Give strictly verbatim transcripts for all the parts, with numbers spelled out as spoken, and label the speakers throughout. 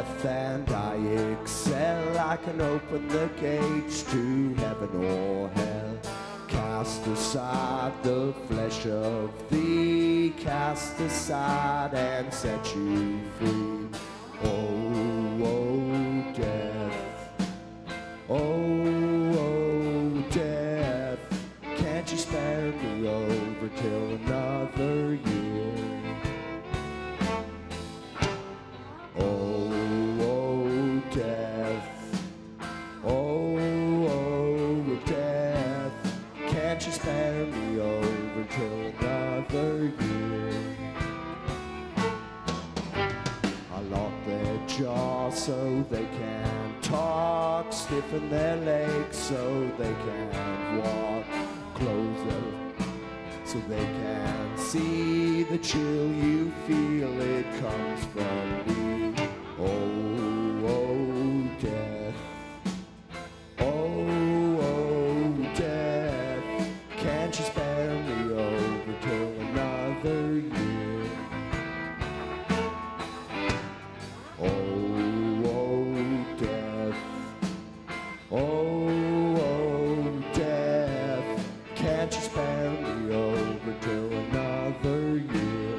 Speaker 1: death, and I excel. I can open the gates to heaven or hell. Cast aside the flesh of thee, cast aside and set you free. Oh, oh, death, oh, oh, death, can't you spare me over till another year? Oh, oh, death, oh, oh, death, can't you spare me over till another year? I lock their jaws so they can't talk, stiffen their legs so they can't walk, close them so they can't see the chill you feel, it comes from me. Oh, oh, death, oh, oh, death, can't you spare me over till another year? Oh, oh, death, oh, oh, death, can't you spare me over till another year?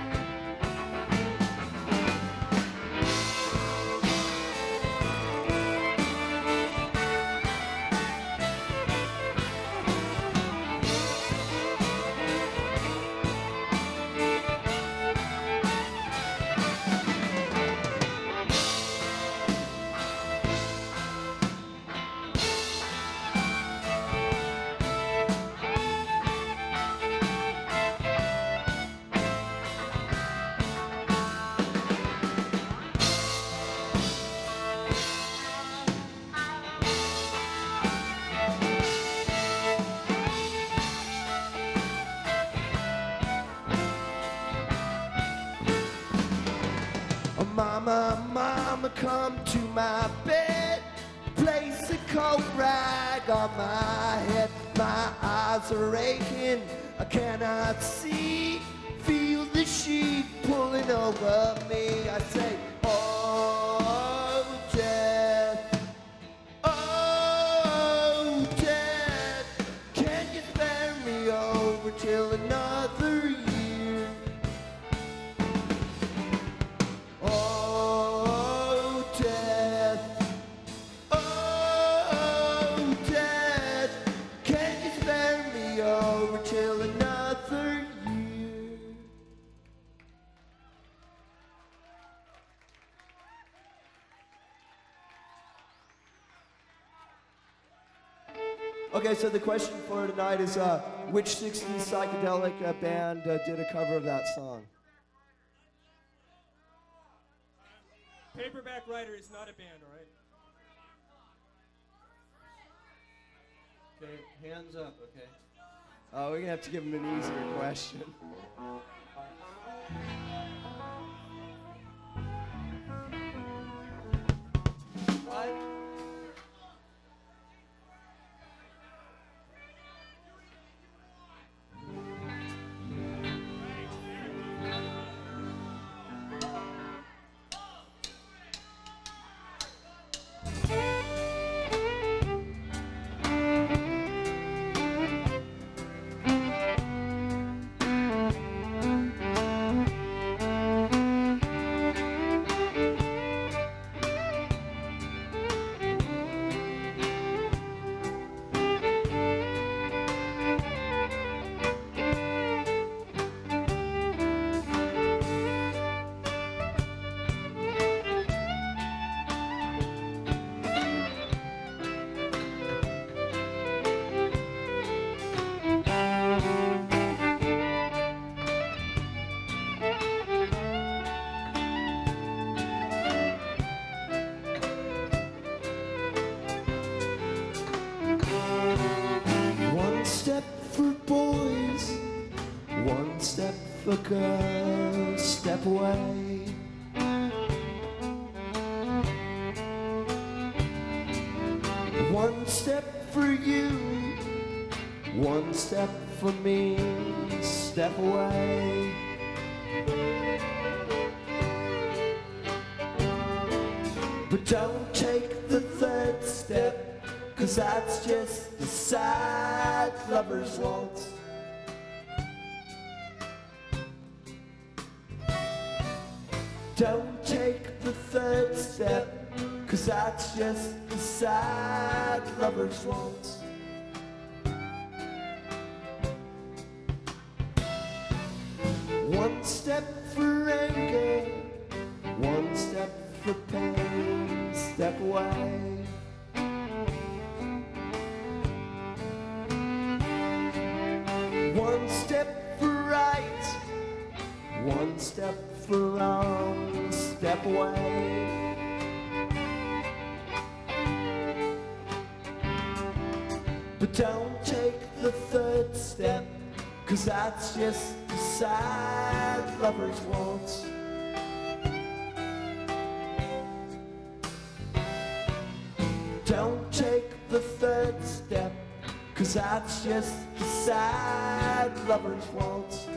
Speaker 1: Mama, mama, come to my bed, place a coat rag on my head. My eyes are aching, I cannot see, feel the sheet pulling over me. I say, oh, death, oh, death, can you spare me over till another year? Okay, so the question for tonight is, uh, which sixties psychedelic uh, band uh, did a cover of that song?
Speaker 2: Paperback Writer is not a band, all right?
Speaker 1: Okay, hands up, okay. Oh, we're gonna have to give him an easier question. What? Look, girl, step away. One step for you, one step for me, step away. But don't take the third step, 'cause that's just the sad lover's waltz. Don't take the third step, 'cause that's just the sad lover's waltz. One step for anger, one step for pain, step away. One step for right, one step for wrong, step away. But don't take the third step, 'cause that's just the sad lover's waltz. Don't take the third step, 'cause that's just the sad lover's waltz.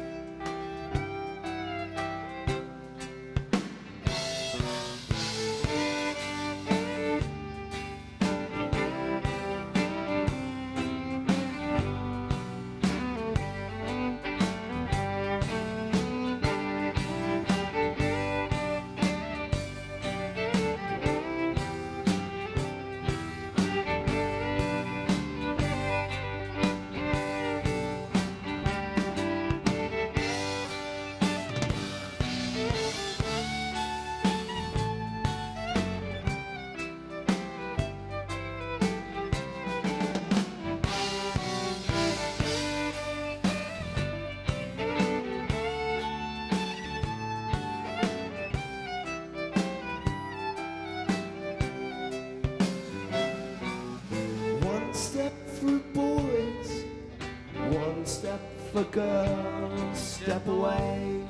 Speaker 1: For girls, step away.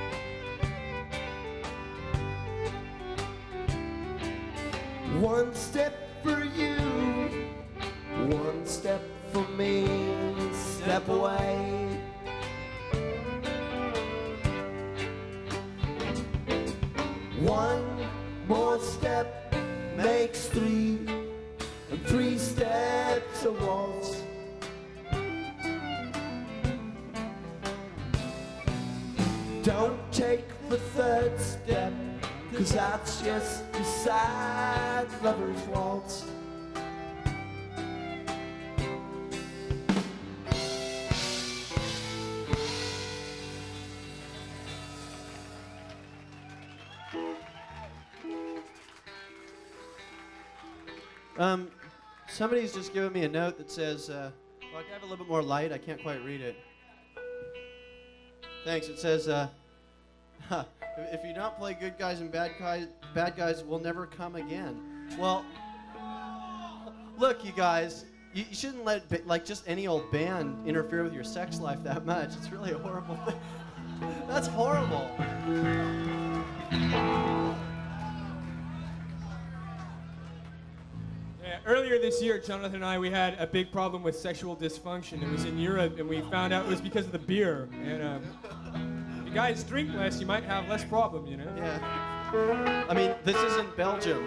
Speaker 1: One step for you, one step for me, step away. One more step makes three, and three steps a waltz. Don't take the third step, 'cause that's just the sad lover's waltz.
Speaker 3: Um, somebody's just given me a note that says, uh, well, I can have a little bit more light. I can't quite read it. Thanks. It says, uh, if you don't play good guys and bad guys, bad guys will never come again. Well, look, you guys, you, you shouldn't let like just any old band interfere with your sex life that much. It's really a horrible thing. That's horrible.
Speaker 2: Yeah, earlier this year, Jonathan and I, we had a big problem with sexual dysfunction. It was in Europe, and we found out it was because of the beer. And um, if you guys drink less, you might have less problem, you know?
Speaker 3: Yeah. I mean, this isn't Belgium.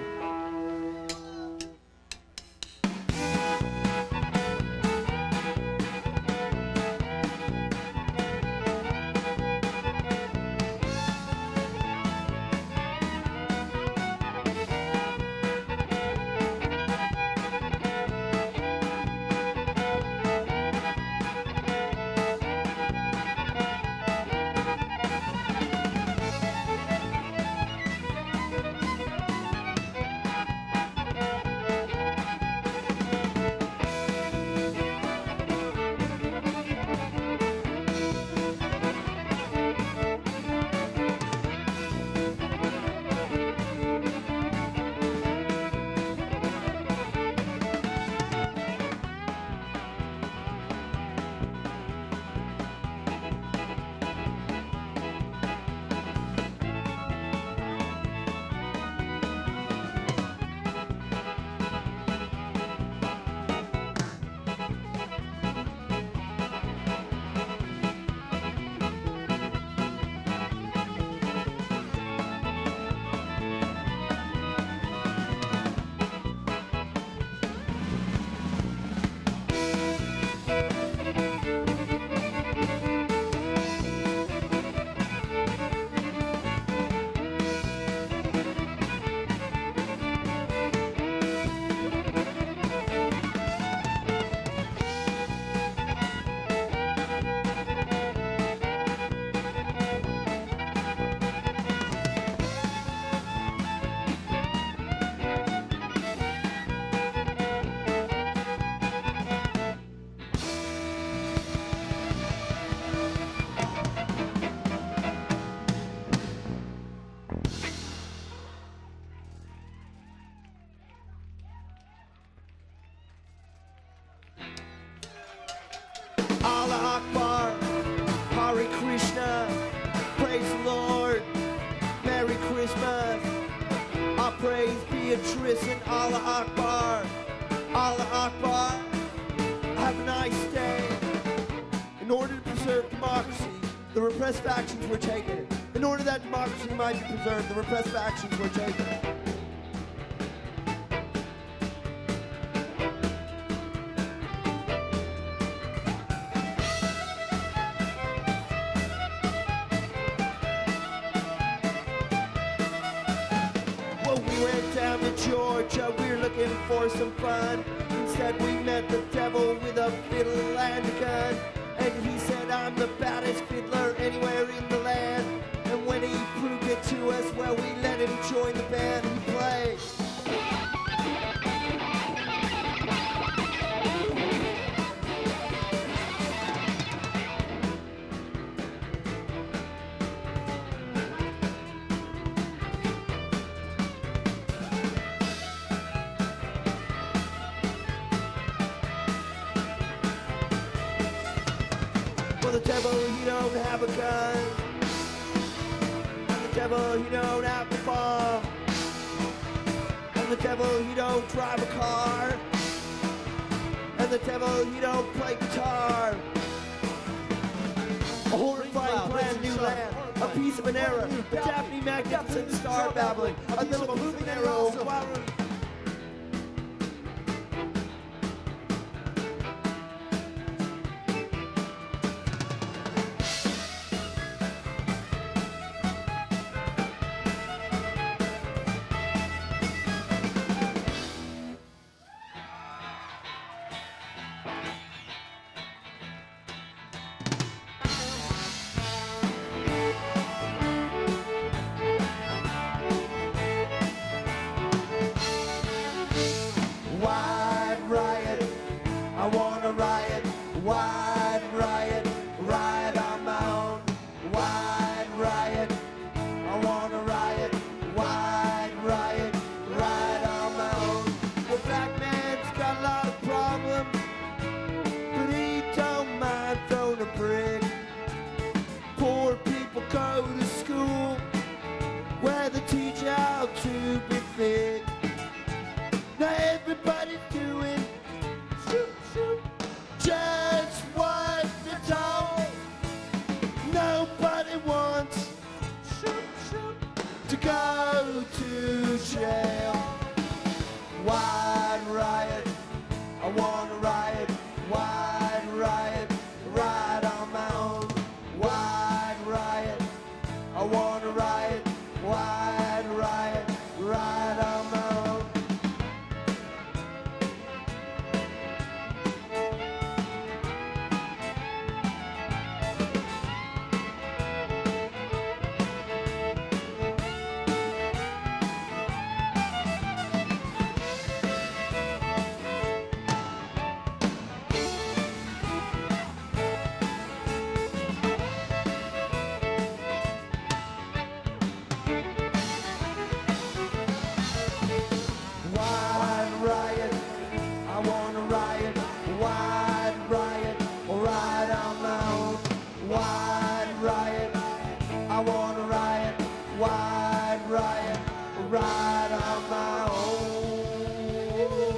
Speaker 1: Akbar, Allah Akbar. Have a nice day. In order to preserve democracy, the repressed factions were taken. In order that democracy might be preserved, the repressed factions were taken. Well, we went down to Georgia, we were looking for some fun. Instead we met the devil with a fiddle and a gun. And he said, I'm the baddest fiddler anywhere in the land. And when he proved it to us, well, we let him join the band and play. Well, the devil, he don't have a gun. And the devil, he don't have a bomb. And the devil, he don't drive a car. And the devil, he don't play guitar. A horrifying brand new land, a piece of an era, a Daphne magnificent star babbling, a little moving arrow. I wanna riot, wide riot, riot on my own. Wide riot, I wanna riot, wide riot, riot on my own. Well, black man's got a lot of problems, but he don't mind throwing a brick. Poor people go to school where they teach how to be fit. Now everybody's doing just what they're told. Nobody wants to go to jail. Wide riot, I wanna riot. Wide riot, riot on my own. Wide riot, I wanna riot. Wide riot, riot on my own. Right on my own.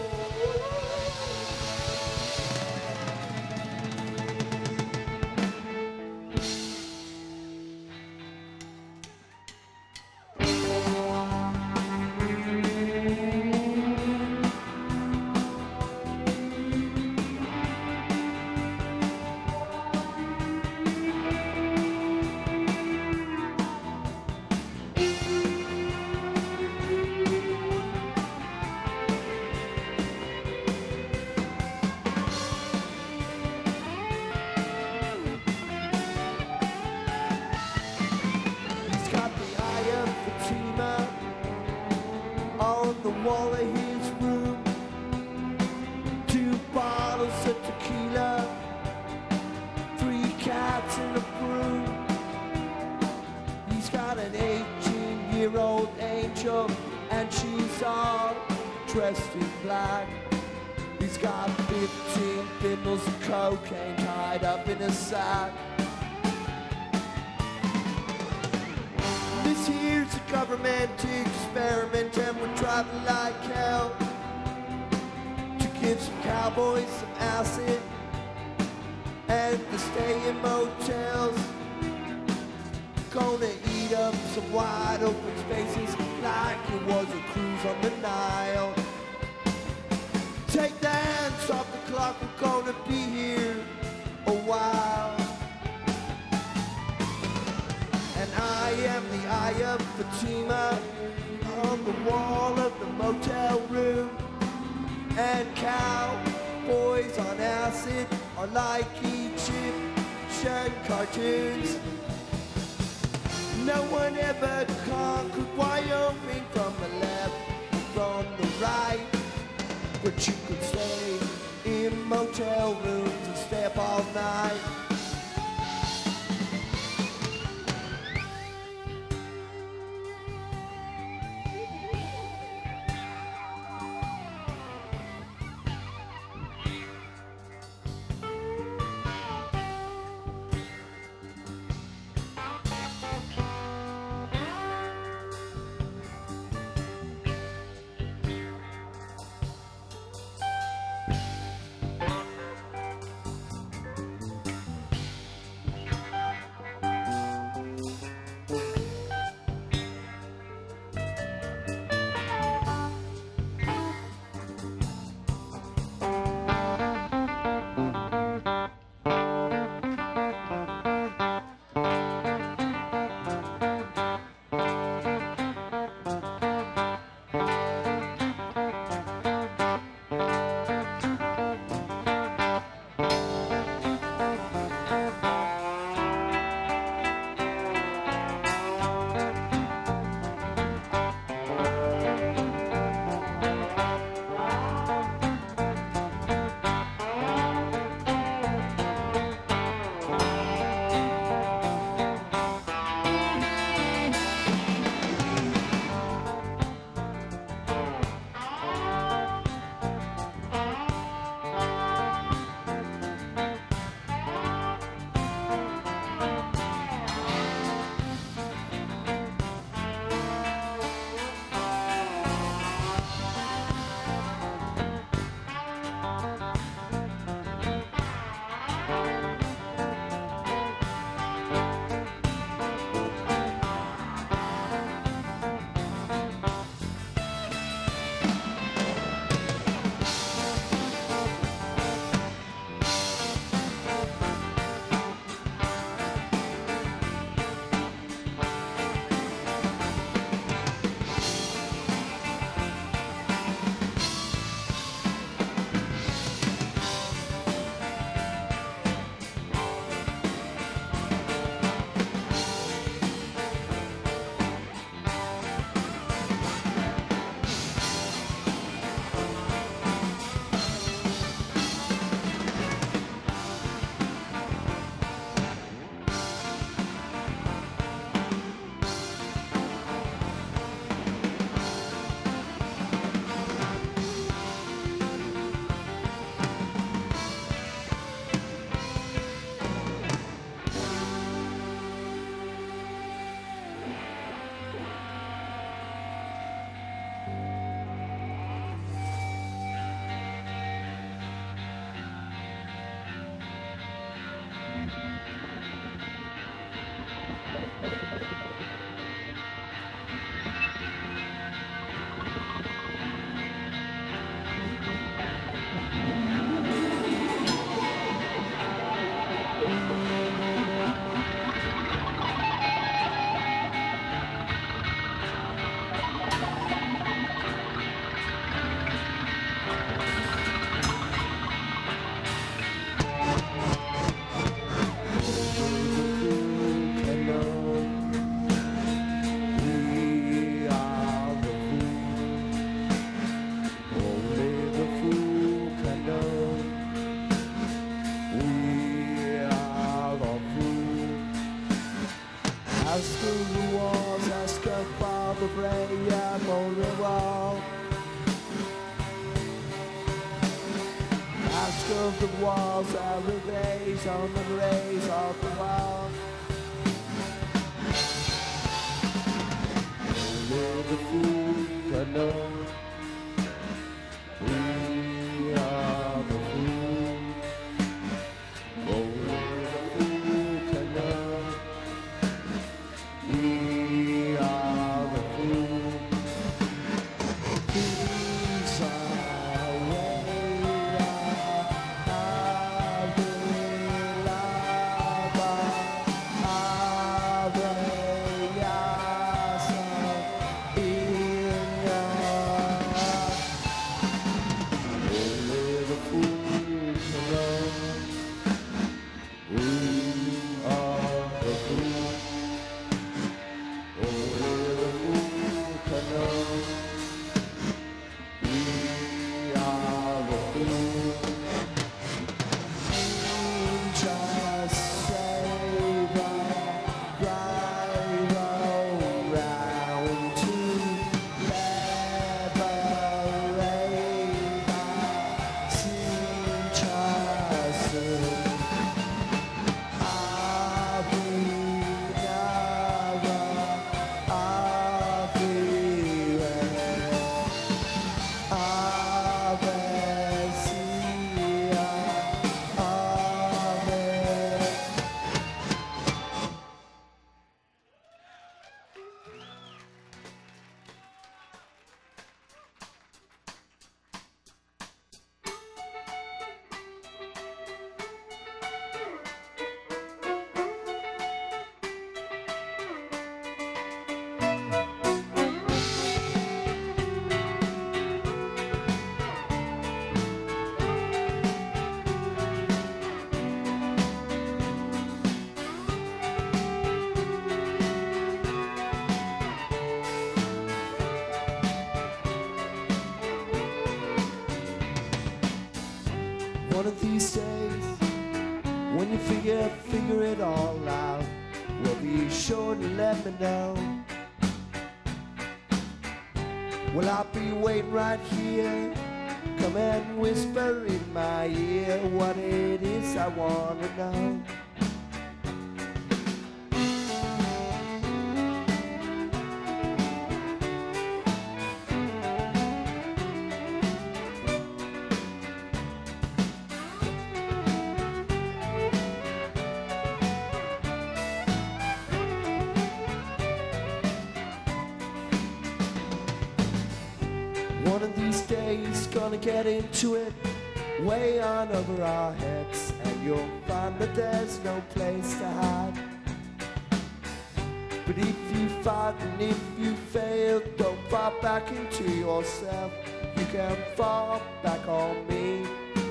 Speaker 1: On the wall of his room, two bottles of tequila, three cats and a broom. He's got an eighteen-year-old angel, and she's all dressed in black. He's got fifteen bundles of cocaine tied up in a sack. This here's a government experiment, and we're driving like hell. give some cowboys some acid, and to stay in motels. Gonna eat up some wide open spaces like it was a cruise on the Nile. Take the hands off the clock, we're gonna be here a while. And I am the eye of Fatima on the wall of the motel room. And cowboys on acid are like Egyptian cartoons. No one ever conquered Wyoming from the left, from the right. But you could stay in motel rooms and stay up all night. Of the walls are erased on the graves of the wall. Only the fool can know we are One of these days, when you figure, figure it all out, well, be sure to let me know. Well, I'll be waiting right here. Come and whisper in my ear what it is I want to know. One of these days, gonna get into it way on over our heads, and you'll find that there's no place to hide. But if you fight and if you fail, don't fall back into yourself. You can fall back on me.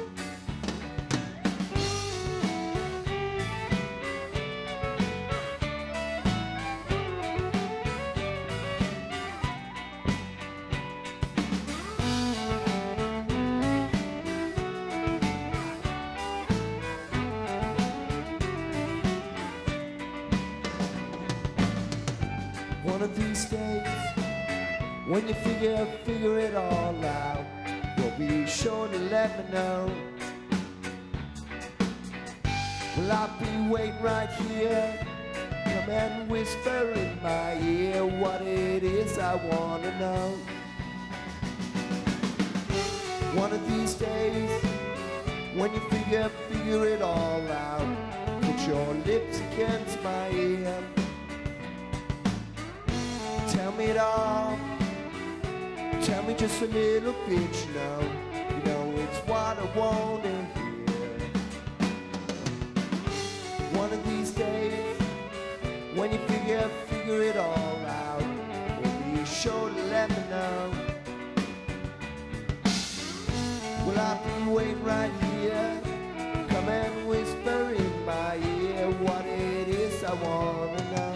Speaker 1: One of these days, when you figure, figure it all out, you'll be sure to let me know. Well, I'll be waiting right here. Come and whisper in my ear what it is I want to know. One of these days, when you figure, figure it all out, put your lips against my ear. Tell me it all. Tell me just a little bit, you know. You know it's what I want to hear. One of these days, when you figure, figure it all out, will be sure to let me know. Well, I'll be waiting right here. Come and whisper in my ear what it is I want to know.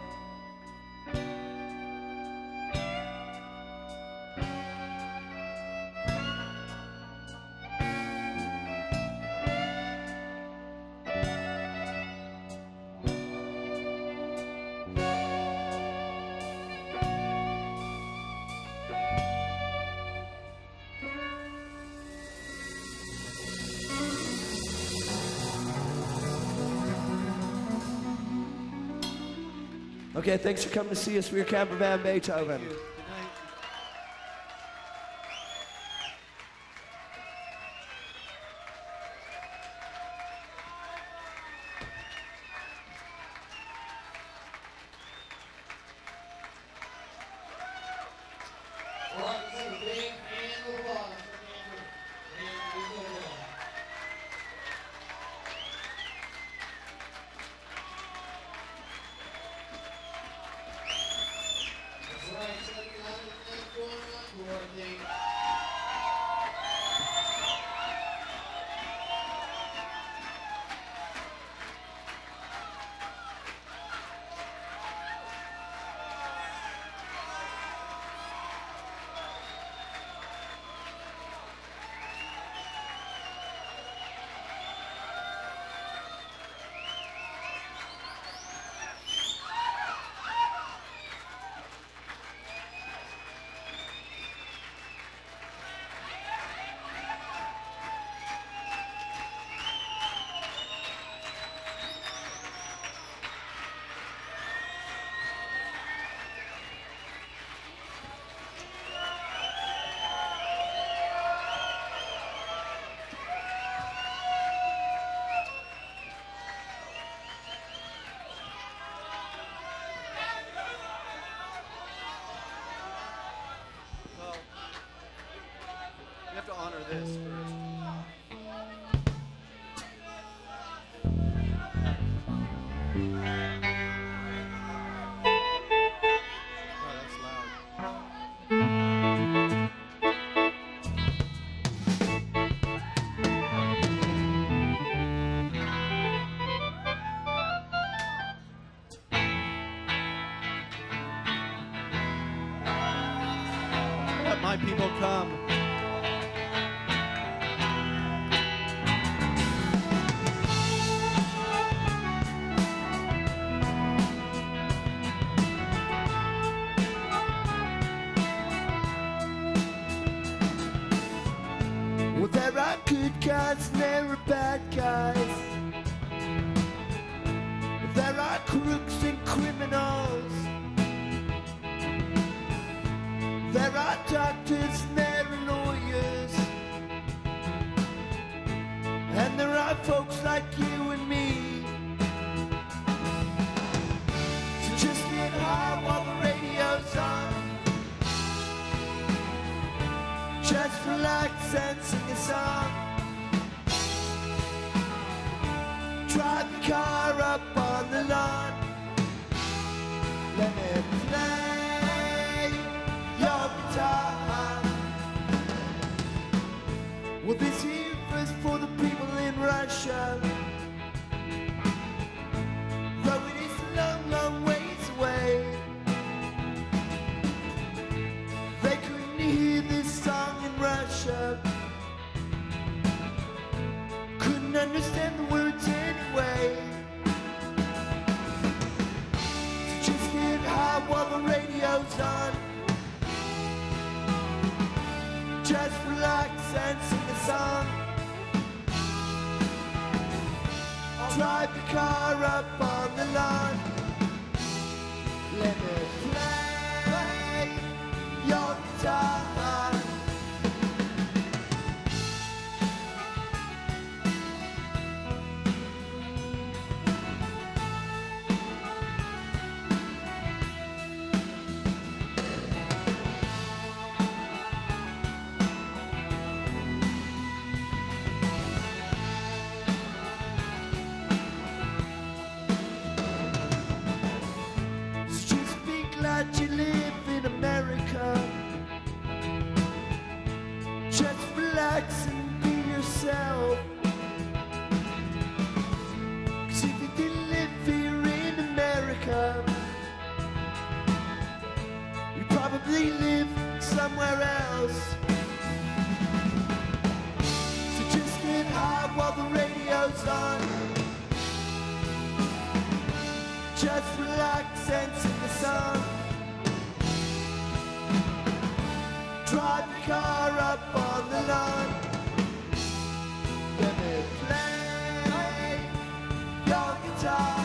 Speaker 1: Okay, thanks for coming to see us. We're Camper Van Beethoven.
Speaker 3: Thank you. You have to honor this first. Oh, that's loud. Let my people come.
Speaker 1: guys and there are bad guys. There are crooks and criminals. There are doctors and there are lawyers. And there are folks like you and me. So just get high while the radio's on. Just relax and sing a song. Drive the car up on the lawn. Let me play your guitar. Well, this here is for the people in Russia. Though it is a long, long ways away, they couldn't hear this song in Russia. Couldn't understand the words anyway. So just get high while the radio's on. Just relax and sing a song. Drive the car up on the lawn. Let me play your guitar. Glad you live in America. Just relax and be yourself. Cause if you didn't live here in America, you probably live somewhere else. So just get high while the radio's on. Just relax and sing a song. Drive the car up on the lawn. Let me play your guitar.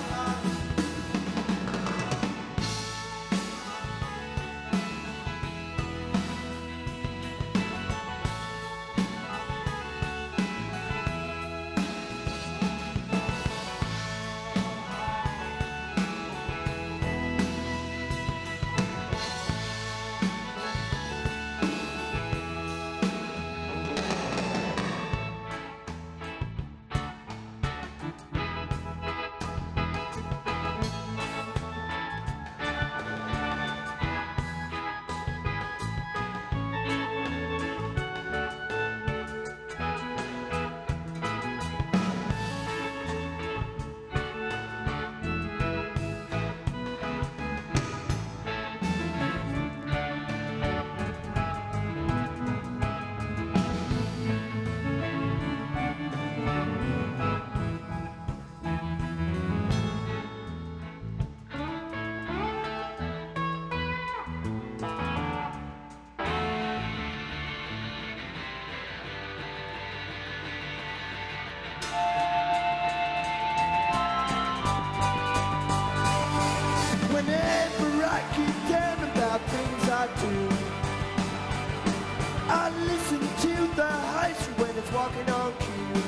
Speaker 1: Whenever I get down about things I do, I listen to the heist when it's walking on cue.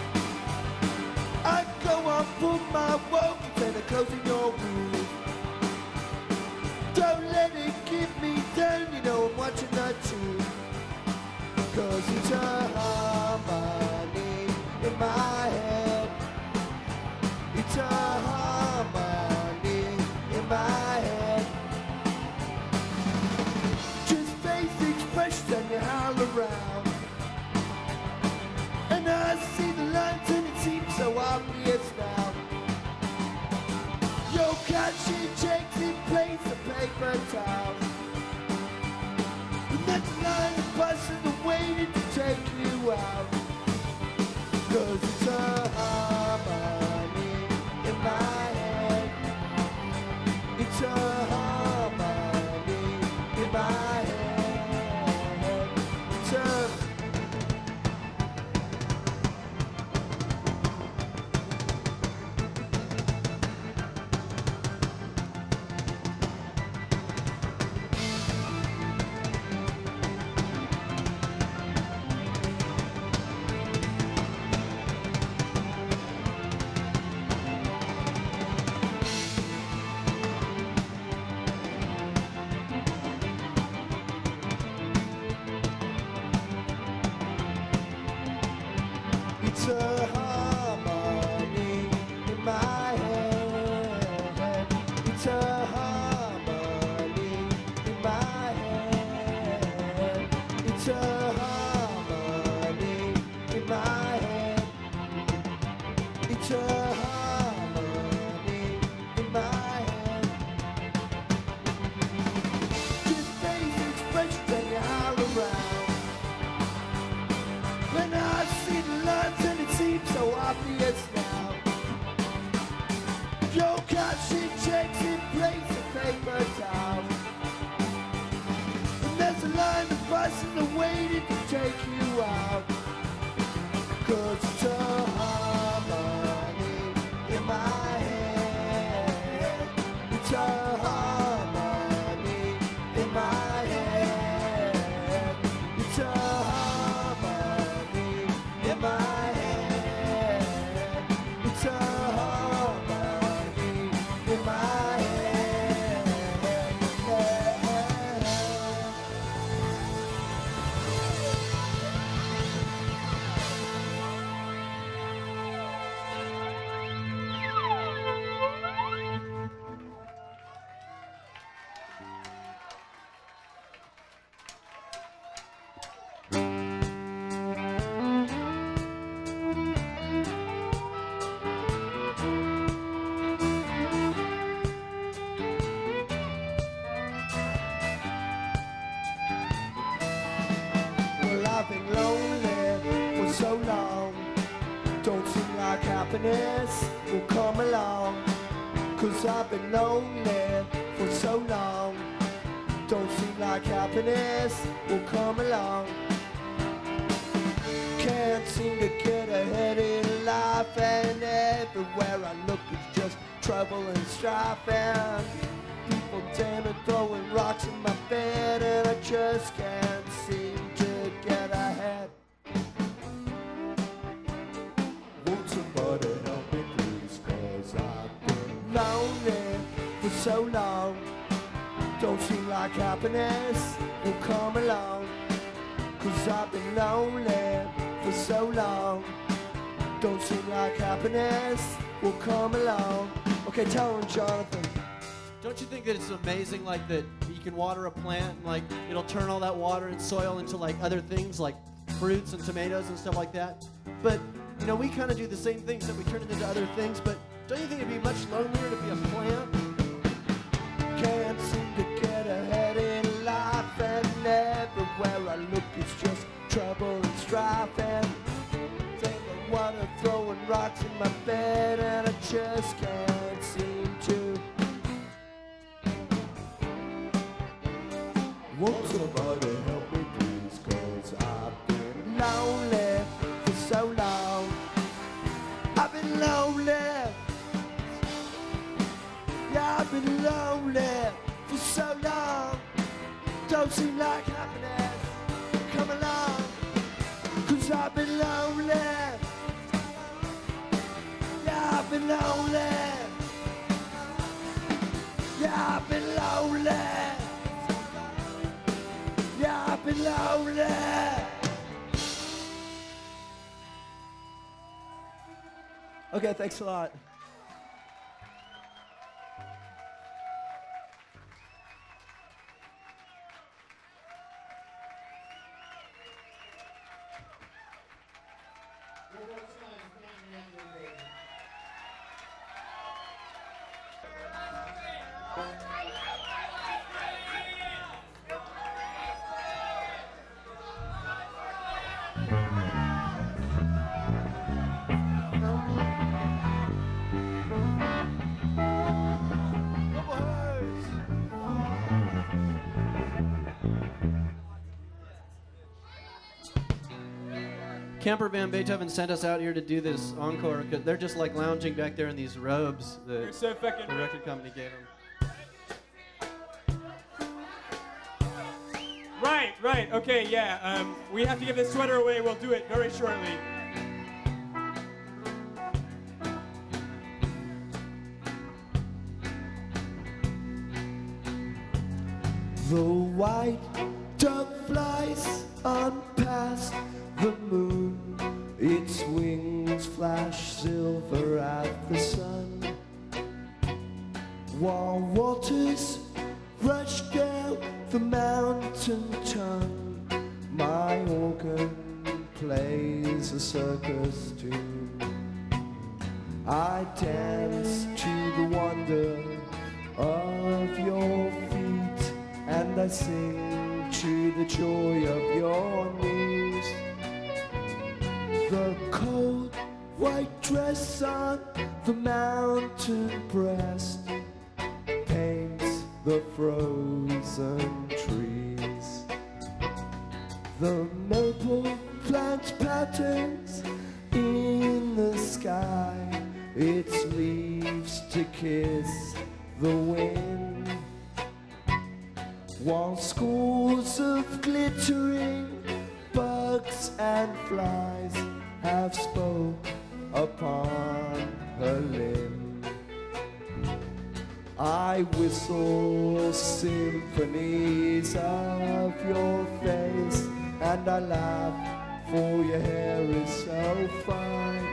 Speaker 1: I go on for my woes and I'm closing your room. Don't let it get me down, you know I'm watching that too. Cause it's a harmony in my head. It's a harmony in my head. Just face expressions and you howl around. And I see the lines and it seems so obvious now. Your catchy takes in place of paper towel. And that line is busting the waiting to take you out. Cause it's a harmony in my head. It's a harmony in my head. It's a the buses are waiting to take you out. Cause it's a harmony in my head. It's a harmony in my head. It's a harmony in my head. It's a harmony in my head. Well, I've been lonely for so long. Don't seem like happiness will come along. Cause I've been lonely for so long. Don't seem like happiness will come along. Can't seem to get ahead in life, and everywhere I look it's just trouble and strife, and people damn it throwing rocks in my bed, and I just can't seem to get ahead. Won't somebody help me please, cause I've been lonely for so long. Don't seem like happiness will come along. Cause I've been lonely for so long. Don't seem like happiness will come along. Okay, tell him, Jonathan.
Speaker 3: Don't you think that it's amazing, like, that you can water a plant and, like, it'll turn all that water and soil into, like, other things, like fruits and tomatoes and stuff like that? But, you know, we kind of do the same things, that we turn it into other things, but don't you think it'd be much lonelier to be a plant?
Speaker 1: Can't seem to get ahead in life, and everywhere I look it's just trouble and strife, and they don't wanna throwing rocks in my bed, and I just can't seem to. Won't somebody help me please, cause I've been lonely for so long. I've been lonely. Yeah, I've been lonely for so long. Don't seem like happiness come along. Cause I've been lonely. Yeah, I've been lonely. Yeah, I've been lonely. Yeah, I've been lonely. Okay, thanks a lot.
Speaker 3: Camper Van Beethoven sent us out here to do this encore because they're just like lounging back there in these robes that
Speaker 2: You're so fucking
Speaker 3: the record company gave them.
Speaker 2: Right, right, okay, yeah. Um, we have to give this sweater away. We'll do it very shortly.
Speaker 1: The white dove flies on past the moon. Its wings flash silver at the sun. While waters rush down the mountain tongue, my organ plays a circus tune. I dance to the wonder of your feet, and I sing to the joy of your knees. The cold white dress on the mountain breast paints the frozen trees. The maple plants patterns in the sky, its leaves to kiss the wind, while schools of glittering bugs and flies have spoke upon her limb. I whistle symphonies of your face, and I laugh, for your hair is so fine.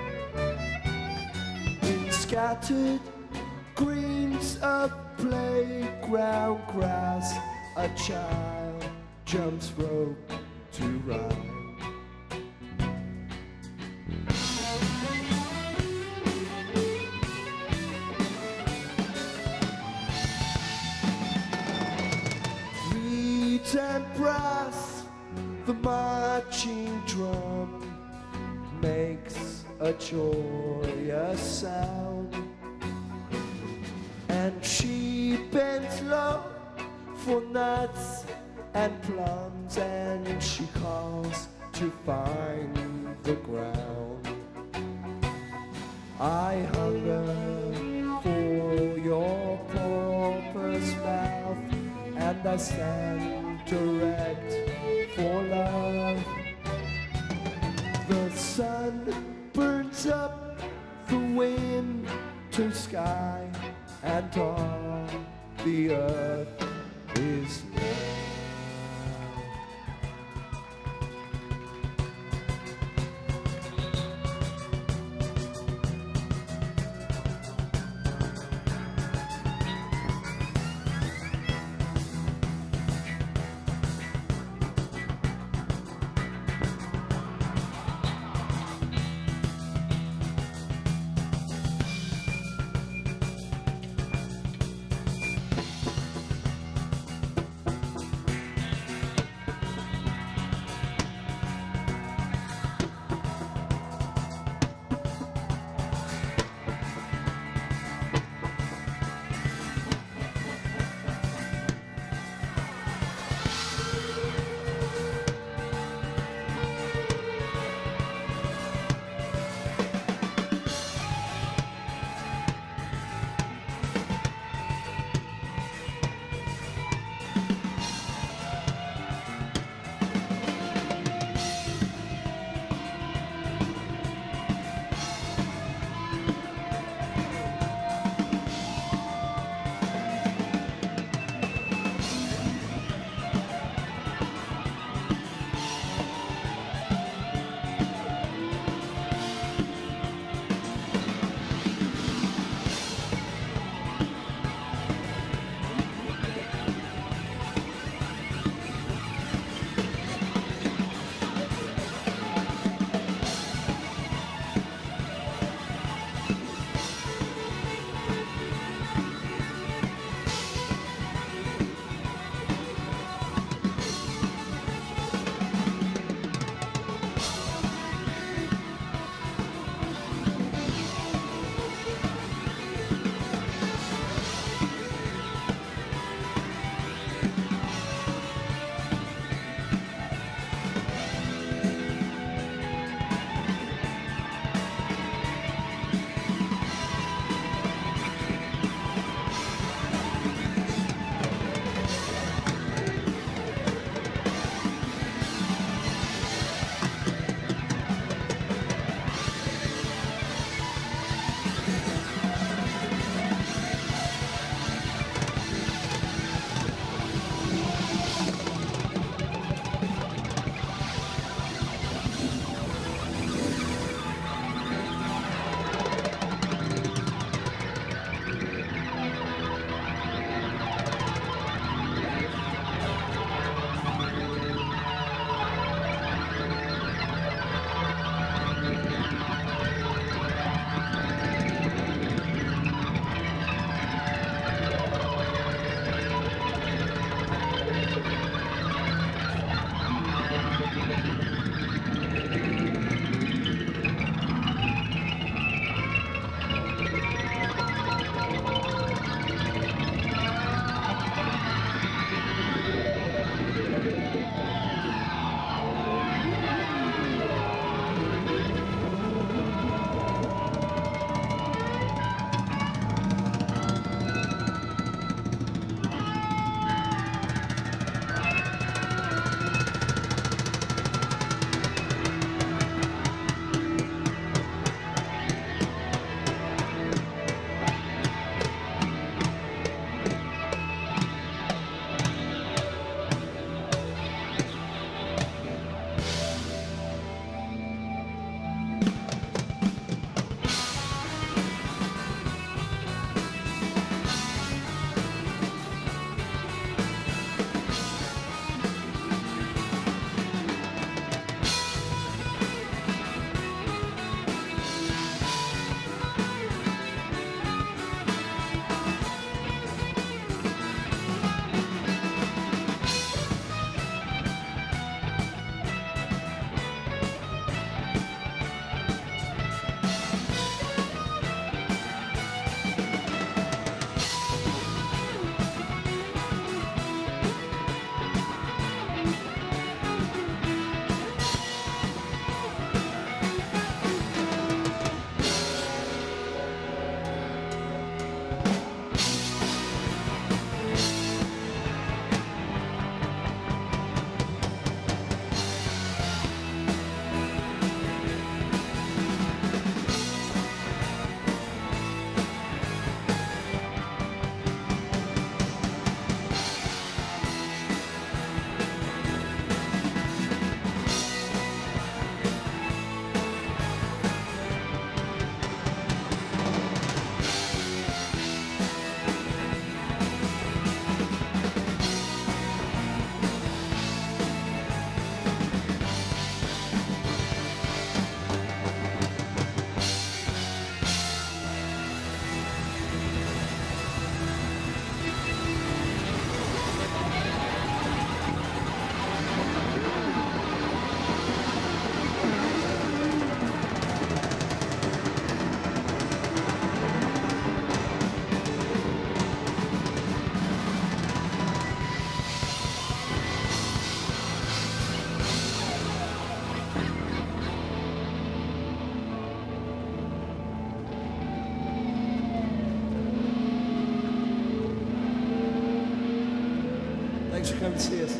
Speaker 1: In scattered greens of playground grass, a child jumps rope to ride. Reeds and brass, the marching drum makes a joyous sound, and she bends low for nuts and plums, and she calls to find the ground. I hunger for your porpoise mouth, and I stand direct for love. The sun burns up the winter sky, and all the earth is love. Cheers.